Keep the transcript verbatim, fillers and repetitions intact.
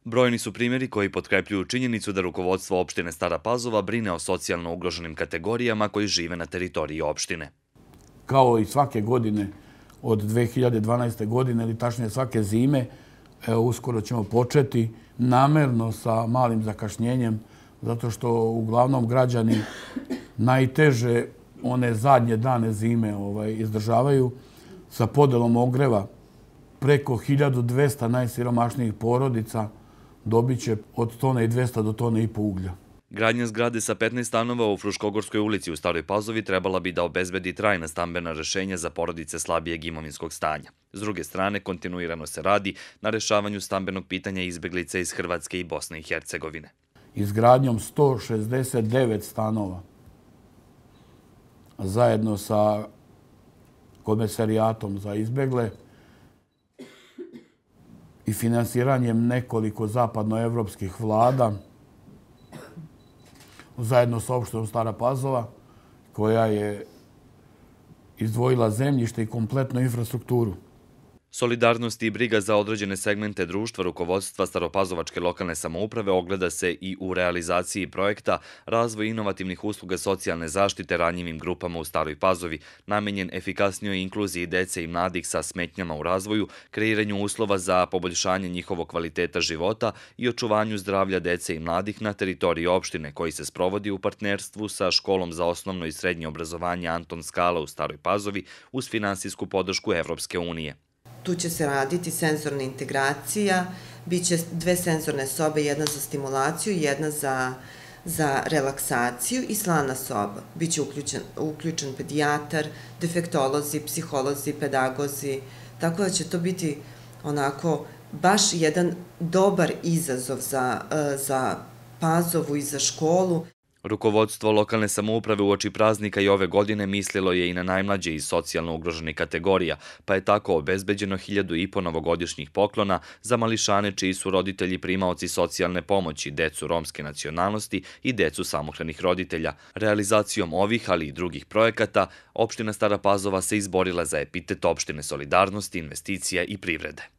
Brojni su primjeri koji potkrepljuju činjenicu da rukovodstvo opštine Stara Pazova brine o socijalno ugroženim kategorijama koji žive na teritoriji opštine. Kao i svake godine od dve hiljade dvanaeste. godine, ili tačnije svake zime, evo, uskoro ćemo početi namerno sa malim zakašnjenjem, zato što uglavnom građani najteže one zadnje dane zime ovaj, izdržavaju sa podelom ogreva. Preko hiljadu dvesta najsiromašnijih porodica dobit će od tone i dvesta do tone i po uglja. Gradnja zgrade sa petnaest stanova u Fruškogorskoj ulici u Staroj Pazovi trebala bi da obezbedi trajna stambena rešenja za porodice slabijeg imovinskog stanja. S druge strane, kontinuirano se radi na rešavanju stambenog pitanja izbeglica iz Hrvatske i Bosne i Hercegovine. Izgradnjom sto šezdeset devet stanova zajedno sa Komesarijatom za izbegle i finansiranjem nekoliko zapadnoevropskih vlada, zajedno sa opštinom Stara Pazova, koja je izdvojila zemljište i kompletnu infrastrukturu. Solidarnost i briga za određene segmente društva rukovodstva Staropazovačke lokalne samouprave ogleda se i u realizaciji projekta Razvoj inovativnih usluga socijalne zaštite ranjivim grupama u Staroj Pazovi, namenjen efikasnijoj inkluziji dece i mladih sa smetnjama u razvoju, kreiranju uslova za poboljšanje njihovog kvaliteta života i očuvanju zdravlja dece i mladih na teritoriji opštine, koji se sprovodi u partnerstvu sa Školom za osnovno i srednje obrazovanje Anton Skala u Staroj Pazovi uz finansijsku podršku Evropske unije. Tu će se raditi senzorna integracija, bit će dve senzorne sobe, jedna za stimulaciju, jedna za, za relaksaciju i slana soba. Biće uključen, uključen pedijatar, defektolozi, psiholozi, pedagozi, tako da će to biti onako baš jedan dobar izazov za, za Pazovu i za školu. Rukovodstvo lokalne samouprave uoči praznika i ove godine mislilo je i na najmlađe iz socijalno ugroženih kategorija, pa je tako obezbeđeno hiljadu i po novogodišnjih poklona za mališane čiji su roditelji primaoci socijalne pomoći, decu romske nacionalnosti i decu samohranih roditelja. Realizacijom ovih, ali i drugih projekata, opština Stara Pazova se izborila za epitet opštine solidarnosti, investicija i privrede.